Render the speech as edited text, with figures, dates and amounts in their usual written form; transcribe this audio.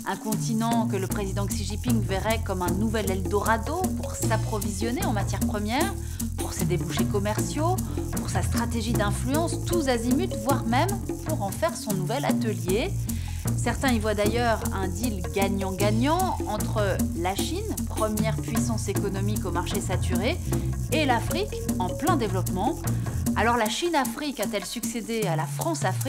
Un continent que le président Xi Jinping verrait comme un nouvel Eldorado pour s'approvisionner en matières premières, pour ses débouchés commerciaux, pour sa stratégie d'influence tous azimuts, voire même pour en faire son nouvel atelier. Certains y voient d'ailleurs un deal gagnant-gagnant entre la Chine, première puissance économique au marché saturé, et l'Afrique en plein développement. Alors la Chine-Afrique a-t-elle succédé à la France-Afrique ?